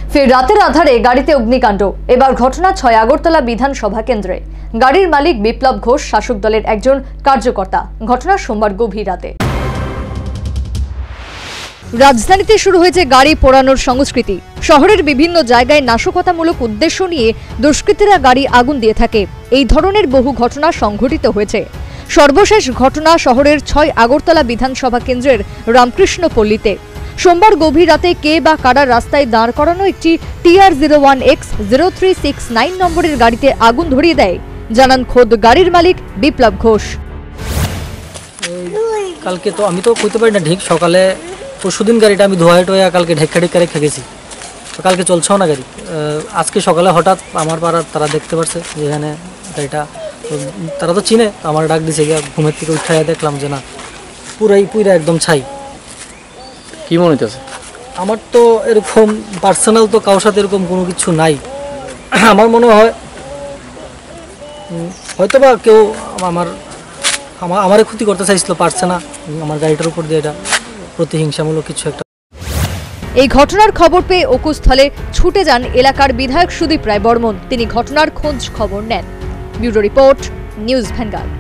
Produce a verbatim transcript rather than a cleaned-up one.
ফের রাতের আধারে গাড়িতে অগ্নিকাণ্ড। এবার ঘটনা ছয় আগরতলা বিধানসভা কেন্দ্রে। গাড়ির মালিক বিপ্লব ঘোষ শাসক দলের একজন কার্যকর্তা। ঘটনা সোমবার গভীর রাতে। রাজধানীতে শুরু হয়েছে গাড়ি পোড়ানোর সংস্কৃতি। শহরের বিভিন্ন জায়গায় নাশকতামূলক উদ্দেশ্য নিয়ে দুষ্কৃতীরা গাড়ি আগুন দিয়ে থাকে। এই ধরনের বহু ঘটনা সংঘটিত হয়েছে। সর্বশেষ ঘটনা শহরের ছয় আগরতলা বিধানসভা কেন্দ্রের রামকৃষ্ণ পল্লীতে। সোমবার গভীর রাতে কে বা কারা রাস্তায় দাঁড় করানো একটি TR zero one X zero three six nine নম্বরের গাড়িতে আগুন ধরিয়ে দেয়, জানান খোদ গাড়ির মালিক বিপ্লব ঘোষ। কালকে তো আমি তো কইতে পারি না ঠিক, সকালে পরশুদিন গাড়িটা আমি ধোয়া টোয়া কালকে ঢেক্কা ঢেক্কা রেখে গেছি, তো কালকে চলছেও না গাড়ি। আজকে সকালে হঠাৎ আমার পাড়ার তারা দেখতে পারছে যে এখানে গাড়িটা, তারা তো চিনে, আমার ডাক দিছে গিয়া ঘুমের থেকে উঠাইয়া দেখলাম যে না পুরাই পুরা একদম ছাই। কি মনে হইতেছে? আমার তো এরকম পার্সোনাল তো কারোর সাথে এরকম কোনো কিছু নাই। আমার মনে হয় হয়তো বা কেউ আমার আমারে ক্ষতি করতে চাইছিল, পারছে না, আমার গাড়িটার উপর দিয়ে এটা প্রতিহিংসামূলক কিছু একটা। এই ঘটনার খবর পেয়ে অকুস্থলে ছুটে যান এলাকার বিধায়ক সুদীপ রায় বর্মন। তিনি ঘটনার খোঁজ খবর নেন। Bureau report, News vanguard.